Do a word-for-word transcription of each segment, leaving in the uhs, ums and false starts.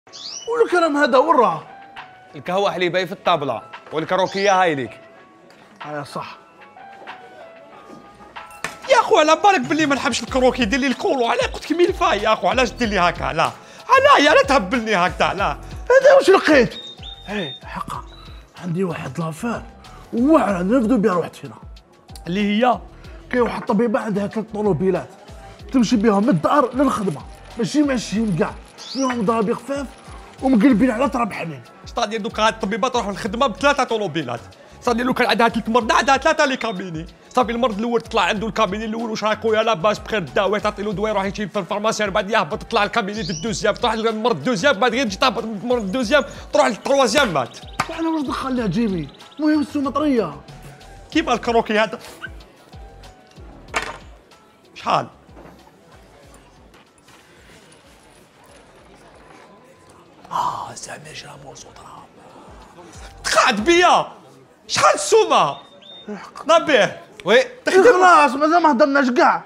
والكرم هذا وراه. القهوة حليبي في الطابلة والكروكية هاي ليك. هيا صح يا اخو على بالك باللي ما نحبش الكروكي دير لي الكولو، علاه قلت لك ميل فاي يا اخو، علاش دير لي هكا؟ علاه علاه يا لا تهبلني هكذا علاه. هذا واش لقيت؟ ايه حقا عندي واحد لافير واعره نرفدو بها روحتنا، اللي هي كاين واحد الطبيبه عندها ثلاث طوموبيلات تمشي بهم من الدار للخدمه، ماشي ماشيين كاع، فيهم ضرابي خفاف ومقلبين على تراب حنين. شطادي دوك هاد الطبيبات تروح للخدمه بثلاثه طوموبيلات، صافي لو كان عندها ثلاث مرضى عندها ثلاثه لي كابيني، صافي المرض الاول تطلع عنده الكابيني الاول واش راك خويا لاباس بخير داوي تعطي له دواء يروح يجيب في الفارماسي، بعد يهبط تطلع الكابيني الدوزيام تروح للمرض الدوزيام، بعد غير تجي تهبط من المرض الدوزيام تروح للتروازيام مات. وحنا واش دخل لها جيمي؟ المهم السومطريه كيما الكروكي هذا شحال؟ اه سبعمية جرام ونص دراهم تقعد بيا شحال السومه؟ نبيه وي خلاص مازال ما هضرناش كاع.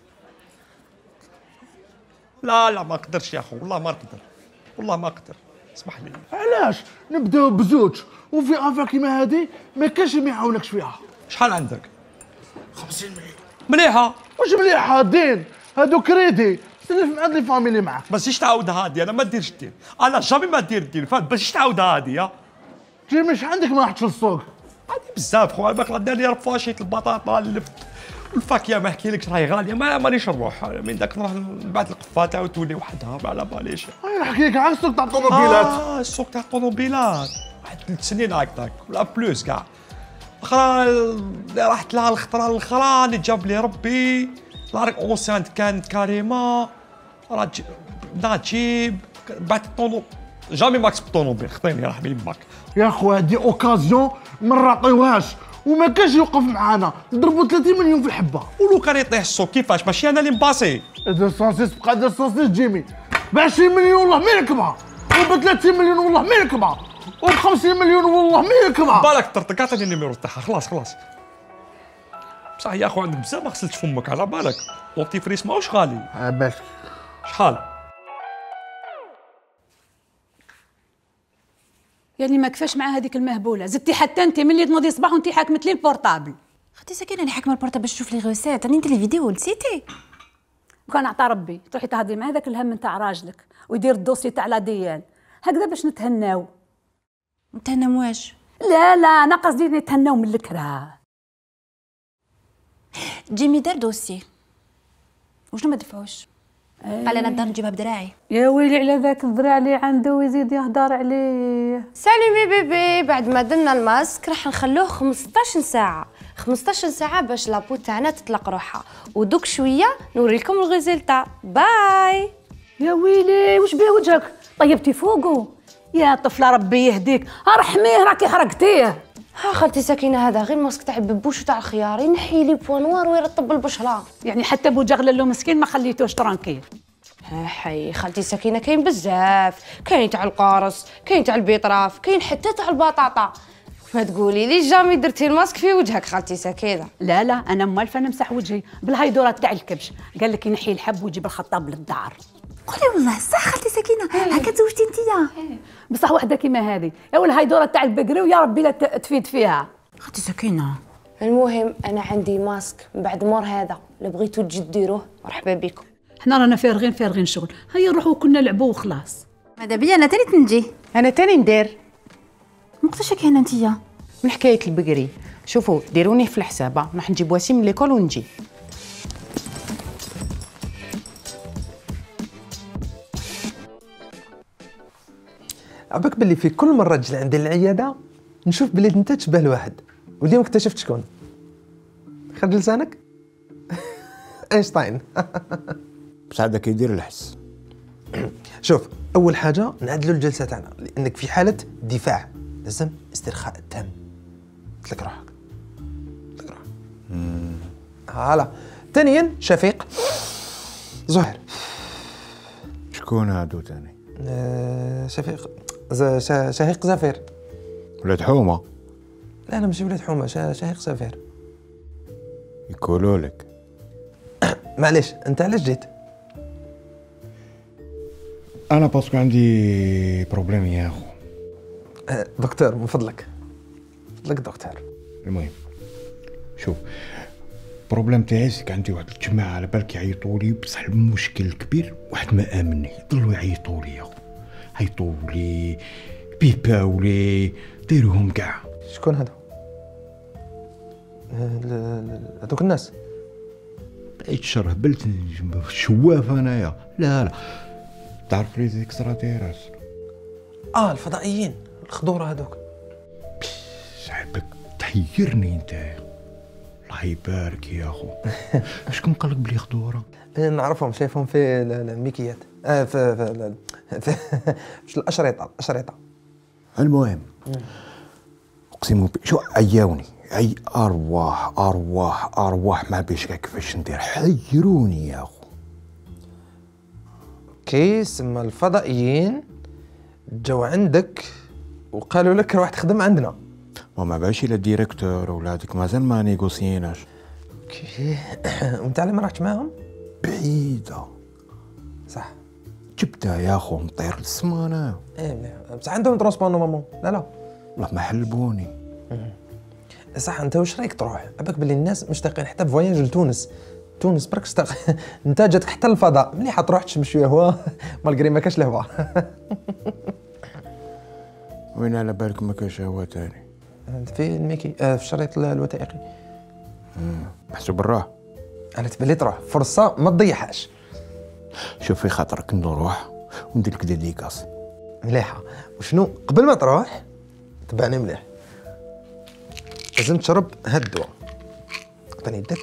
لا لا ما نقدرش يا اخو، والله ما نقدر، والله ما نقدر، اسمح لي. علاش نبداو بزوج وفي افا كيما هادي ما كانش ما يعاونكش فيها. شحال عندك؟ خمسين مليون. مليحه. واش مليحه دين هادو كريدي سلف مع لي فاميلي معاك. بس ايش تعاود هادي؟ انا ما ديرش الدين، انا جامي ما دير الدين، فهمت؟ بس ايش تعاود هادي يا جيمي اش عندك ما رحتش للسوق؟ عندي بزاف خويا، باك دار لي رفاشيت البطاطا اللفت والفاكهه ما نحكيلكش راهي غاليه، ما مانيش نروح من داك نروح نبعث القفات عاود تولي وحدها ما على باليش. نحكي لك على السوق تاع الطوموبيلات. اه السوق تاع الطوموبيلات واحد ثلاث سنين هكذاك ولا بلوس كاع. اخرى رحت لها الخطره الاخرى اللي جاب لي ربي لارك اونسانت كانت كريمه راه بدات تجيب بعت الطونو جامي ماكس بالطوموبيل خطيني رحمي يماك. يا خو هادي اوكازيون ما نعطيوهاش وما كانش يوقف معانا، نضربوا ثلاثين مليون في الحبه. ولو كان يطيح السوق كيفاش؟ ماشي انا اللي مباسي. مئتين بقى مئتين جيمي ب عشرين مليون والله ما يركبها، وب ثلاثين مليون والله ما يركبها، وب خمسين مليون والله ما يركبها. بالك طرطق عطيني النيميرو تاعها خلاص خلاص. بصح يا اخو عندك بزاف ما غسلتش فمك على بالك، لونتي فريس ماهوش غالي. عبالك شحال؟ يعني ما كفاش مع هذيك المهبوله، زدتي حتى انت ملي تنوضي الصباح وانت حاكمت لي البورطابل. اختي ساكنه راني حاكمه البورطابل باش نشوف لي غوسيت، راني ندير لي فيديو نسيتي. وكان عطا ربي تروحي تهضري مع هذاك الهم نتاع راجلك ويدير الدوسي تاع لا ديان هكذا باش نتهناو. نتهنى واش؟ لا لا انا قصدي نتهناو من الكره. جيمي دار دوسي وشنو ما دفعوش؟ قال انا الدار نجيبها بدراعي. يا ويلي على ذاك الذراع اللي عنده ويزيد يهدر عليه. سالمي بيبي، بعد ما درنا الماسك راح نخلوه خمسطاش ساعه، خمسطاش ساعه باش لابو تاعنا تطلق روحها، ودوك شويه نوريكم الريزلتا. باي. يا ويلي واش بيه وجهك؟ طيبتي فوقه يا طفله ربي يهديك، ارحميه راكي حرقتيه. ها خالتي سكينه هذا غير ماسك تاع الببوش وتاع الخيار ينحي لي بوان نوار ويرطب البشره. يعني حتى بوجه غللو مسكين ما خليتوش ترانكيل. ها حي خالتي سكينه كاين بزاف، كاين تاع القارص، كاين تاع البيطراف، كاين حتى تاع البطاطا. ما تقولي لي جامي درتي الماسك في وجهك خالتي سكينه. لا لا انا موالفه نمسح وجهي بالهيدورات تاع الكبش، قال لك ينحي الحب ويجيب الخطاب للدار. قولي والله صح خالتي سكينه هكا تزوجتي انتيا. بصح وحده كيما هذه يا والهيدوره تاع البقري ويا ربي لا تفيد فيها. خالتي سكينه المهم انا عندي ماسك بعد مور هذا، لو بغيتو تجي ديروه مرحبا بكم. حنا رانا فارغين فارغين شغل، هيا نروحوا وكنا نلعبوا وخلاص. ماذا بيا انا تاني تنجي. انا تاني ندير. مقتاش كاينه انتيا؟ من حكايه البقري، شوفوا ديروني في الحسابه راح نجيب وسيم من ليكول ونجي. عباك باللي في كل مره تجي عندي العياده نشوف بلي انت تشبه لواحد، واليوم اكتشفت شكون. خرج لسانك. اينشتاين. بس هذا كيدير الحس. شوف اول حاجه نعدلوا الجلسه تاعنا لانك في حاله دفاع لازم استرخاء تام. اطلق روحك اطلق روحك هلا. ثانيا شفيق زهير. شكون هادو ثاني؟ أه شفيق ز... ش... شهيق زفير. ولاد حومه؟ لا انا ماشي ولاد حومه، ش... شهيق زفير. يقولوا لك. معليش انت علاش جيت؟ انا باسكو عندي بروبليم يا اخو. آه دكتور من فضلك، من فضلك دكتور. المهم شوف، بروبليم تاعي سيك عندي واحد الجماعه على بالك يعيطوا لي، بصح المشكل الكبير واحد ما امني، يضلوا يعيطوا لي يعيطوا لي بيباو لي ديروهم كاع. شكون هذا؟ هذوك الناس بقيت شرهبلت شواف انايا. لا لا تعرف لي اكسترا تيراس؟ اه الفضائيين الخضوره هذوك. صاحبك تحيرني انت، الله يبارك يا اخو. شكون قالك بلي خضوره؟ نعرفهم، شايفهم في الميكيات، آه في في في, في الاشرطه الاشرطه. المهم اقسم ب... شو عياوني اي ارواح ارواح ارواح ما بيش كيفاش ندير، حيروني يا اخو. كيس ما الفضائيين جاو عندك وقالوا لك روح تخدم عندنا. ما باش الى ديريكتور ولا هذيك مازال ما نيغوسيناش. اوكي وانت على ما رحت معاهم؟ بعيده صح. جبتها يا اخو نطير للسما انا. ايه مليح، بصح عندهم ترونسبور نورمالمون. لا لا والله ما حلبوني. صح. انت واش رايك تروح؟ عباك باللي الناس مشتاقين حتى بفواياج لتونس. تونس برك اشتاق. انت جاتك حتى للفضاء، مليحه تروح تشم شويه هوا مالغري ما كاش الهوا. وين على بالك ما كاش هوا تاني؟ في الميكي، آه في الشريط الوثائقي. محسوب الراه. انا تبالي تروح، فرصه ما تضيعهاش. شوف في خاطرك نروح وندير لك ديديكاس. مليحه. وشنو قبل ما تروح تبعني مليح، لازم تشرب هاد الدواء. عطيني يدك.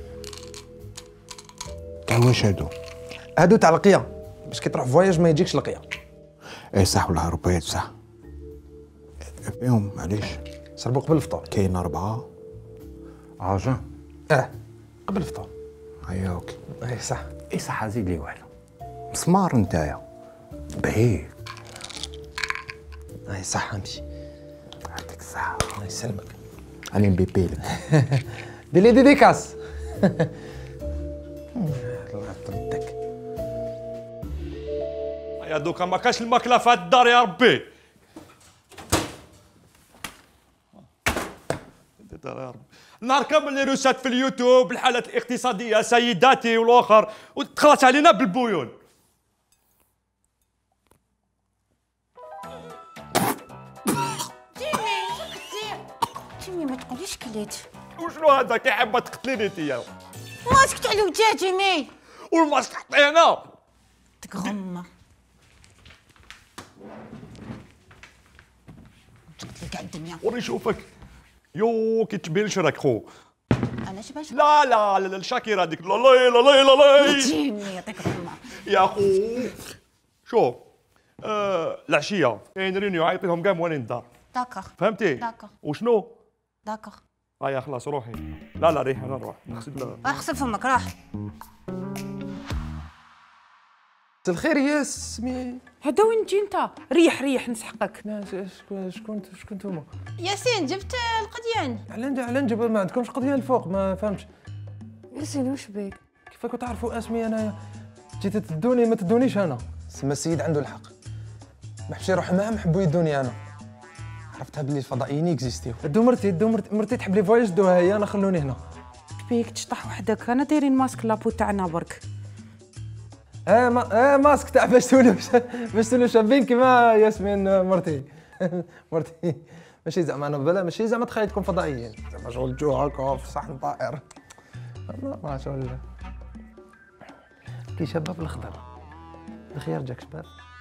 تاع واش هادو؟ هادو تاع القيا، باش كي تروح فواياج ما يجيكش القيا. اي صح والله ربيت صح. فيهم معليش شربوا قبل الفطور. كاين أربعة عاجة. اه قبل الفطور. هيا اوكي. اي صح. اي صح زيد لي واحد. مسمار نتايا بعيد. اي صح امشي. يعطيك الصحة. الله يسلمك. راني نبيبي لك. ديلي ديديكاس. الله يطردك. يا دوكا ما كاش الماكله في هاد الدار يا ربي. يا ربي نهار كامل لي روسات في اليوتيوب، الحالات الاقتصاديه سيداتي والاخر، وتخلص علينا بالبويون. تيمي ما تقوليش كليت. وشنو هذا كي حابه تقتليني انتيا؟ ماسكت على وجهي تيمي. والماسك حطينا تغمى. تقتل كاع الدنيا. وري شوفك يو كي تبين شراك خو. انا شباش؟ لا لا لا الشاكيره هذيك لا لا لا لا لا تيمي يعطيك الرحمه. يا خو شوف آه العشيه كاين رينيو عيطيهم كاع موالين الدار. داكوغ. فهمتي؟ داكوغ. وشنو؟ داكوغ. هيا خلاص روحي. لا لا ريح انا نروح نغسل. اغسل فمك راح. الخير يا سمي. هذا وين تجي انت؟ ريح ريح نسحقك. لا شكون شكون شكون نتوما؟ ياسين جبت القديان. على على نجيب ما عندكمش قضيه الفوق ما فهمتش. ياسين واش بيك؟ كيفاش تعرفوا اسمي انايا؟ جيتوا تدوني ما تدونيش انا. سما السيد عنده الحق، ما حبش يروح معاهم حبوا يدوني انا. عرفتها بلي الفضائيين اكزيستيو. دو مرتي دو مرتي, مرتي تحب لي فواياج دوها هي، انا خلوني هنا. بيك تشطح وحدك، انا دايرين ماسك لابو تاعنا برك. اه ما اه ماسك تاع باش تولوا باش تولوا شابين كيما ياسمين مرتي. مرتي ماشي زعما انا بلا ماشي زعما تخيلتكم فضائيين، زعما شغل جوع هكا في صحن طائر. والله ما شغل كي شباب الخضر الخيار جاك شباب.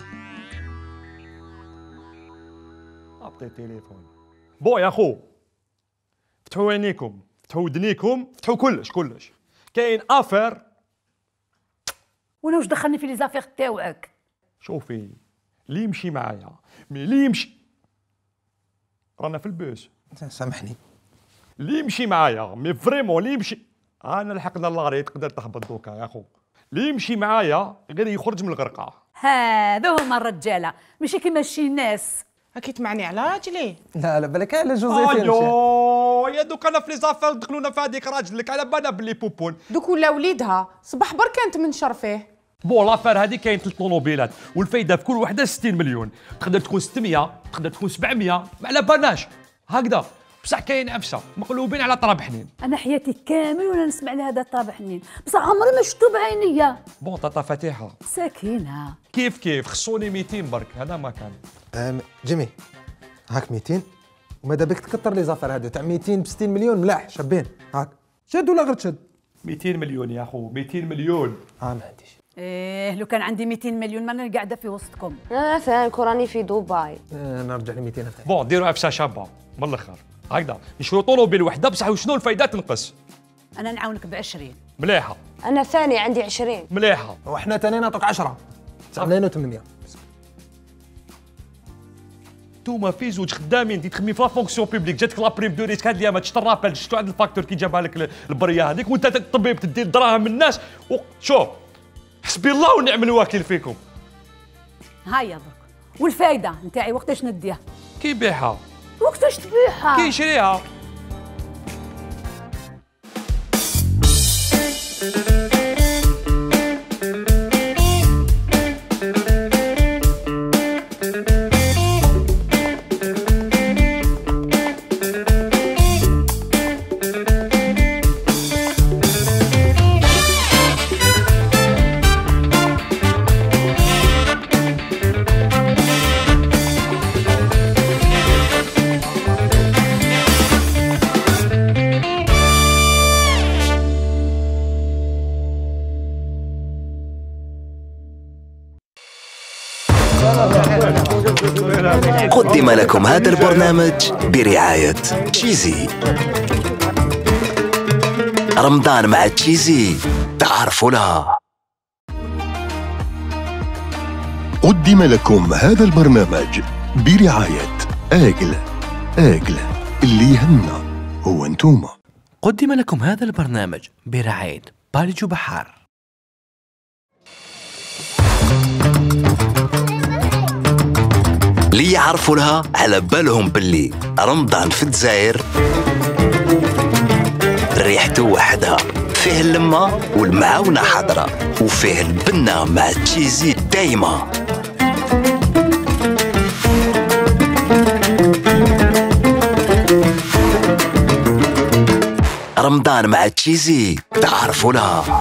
عطي تليفون. بو يا خو فتحوا عينيكم، فتحوا ودنيكم، فتحوا كلش كلش. كاين افير. وانا واش دخلني في لي زافير تاوعك؟ شوفي اللي يمشي معايا مي اللي يمشي رانا في البوس. سامحني. اللي يمشي معايا مي فريمون اللي يمشي انا لحقنا اللاري تقدر تهبط دوكا يا خو. اللي يمشي معايا غير يخرج من الغرقه. هذا هما الرجاله ماشي كيما شي ناس. اكيد معني على راجلي. لا لا بالك على جوزيفين. ايوا يا دوك انا في لي زافير دخلونا في هذيك راجلك على بالنا بلي بوبون. دوك ولا وليدها صباح برك انت من شرفيه. بون لافير هذه كاين ثلاث طوموبيلات والفايده في كل وحده ستين مليون، تقدر تكون ستمية، تقدر تكون سبعمية، ما على بالناش هكذا، بصح كاين عفسه مقلوبين على طراب حنين. انا حياتي كامل وانا نسمع لهذا طراب حنين، بصح عمري ما شفتو بعينيا. بون طاطا فاتحه ساكينه كيف كيف خصوني ميتين برك، هذا ما كان. أم جيمي هاك ميتين وماذا بك تكثر لي زافر هادو تاع ميتين ب ستين مليون ملاح شابين. هاك شد ولا غير تشد؟ ميتين مليون يا خو، ميتين مليون. اه ما عنديش. ايه لو كان عندي ميتين مليون ماني قاعده في وسطكم. انا فاهم كوراني في دبي. آه نرجع ل ميتين افتح. بون ديروا عفسه شابه من الاخر هكذا، نشرو طوموبيل وحده بصح وشنو الفايده تنقص. انا نعاونك بعشرين. مليحه انا ثاني عندي عشرين. مليحه. وحنا تاني نعطوك عشرة تسعمية وثمانمية. نتوما في زوج خدامين انت تخدمي في لا فونكسيون بوبليك، جاتك لا بريم دو ريسك هاد الايامات شفت الرابيل شفتو عند الفاكتور كي جابها لك البريه هذيك، وانت الطبيب تدير دراهم من الناس. شوف حسبي الله ونعم الوكيل فيكم. هيا درك والفايده نتاعي وقتاش نديها؟ كي بيعها وقتاش تبيعها؟ كي يشريها. قدم لكم هذا البرنامج برعاية تشيزي. رمضان مع تشيزي تعرفوا لها. قدم لكم هذا البرنامج برعاية آجل. آجل اللي يهمنا هو انتوما. قدم لكم هذا البرنامج برعاية باليجو بحار. اللي يعرفوا لها على بالهم باللي رمضان في الجزائر ريحته وحدها، فيه اللمة والمعاونة حاضرة، وفيه البنة مع تشيزي دايما. رمضان مع تشيزي تعرفوا لها.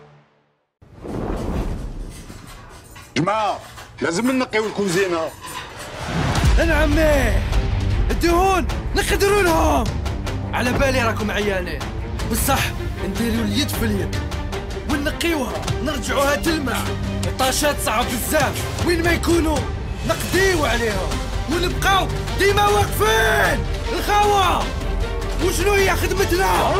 جماعة لازم ننقيو الكوزينة. انا عمي الدهون نقدروا لهم، على بالي راكم عيانين بصح نديروا اليد في اليد ونقيوها نرجعوها تلمع. الطاشات صعب بزاف وين ما يكونوا نقضيو عليهم ونبقاو ديما واقفين. الخاوة وشنو هي خدمتنا؟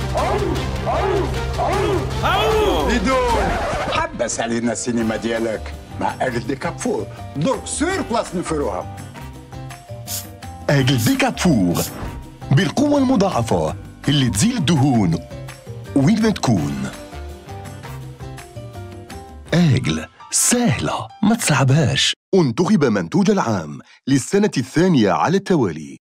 ليدون حبس علينا السينما ديالك مع اجل دي كابفور، درك سور بلاص نفروها. آجل دي كابفور بالقوة المضاعفة اللي تزيل الدهون وين ما تكون. آجل سهلة ما تصعبهاش. انتخب منتوج العام للسنة الثانية على التوالي.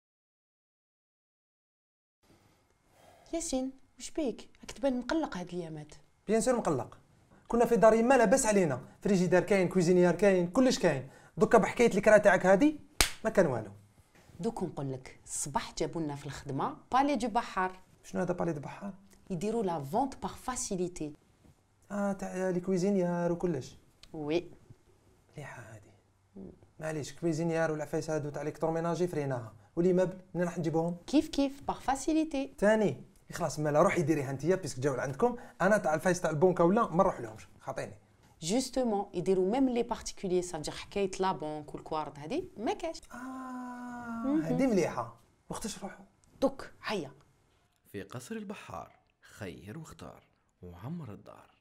ياسين وش بيك؟ راك تبان مقلق هاد الايامات. بيان سور مقلق، كنا في دار يما لاباس علينا، فريجيدار كاين، كويزينيار كاين، كلش كاين. دوكا بحكايه الكرا تاعك هادي ما كان والو. دوك نقول لك الصباح جابوا لنا في الخدمه بالي دو بحار. شنو هذا بالي دو بحار؟ يديروا لا فونت باغ فاسيليتي. اه تاع لي كويزينيار وكلش. وي مليحه هادي. معليش كويزينيار والعفايس هادو تاع الكتروميناجي فريناها، ولي مبل منين راح نجيبوهم؟ كيف كيف باغ فاسيليتي. ثاني خلاص مالا روحي ديريها انتيا بيسك جاو عندكم. انا تاع الفايس تاع البنكه ولا ما نروح لهمش خاطيني. جوستومون يديروا ميم لي بارتيكولير صافي حكايه لا بنك والكوارد هذه ما كاش. اه هذه مليحه. وقتاش نروحوا؟ دوك هيا في قصر البحار خير واختار وعمر الدار.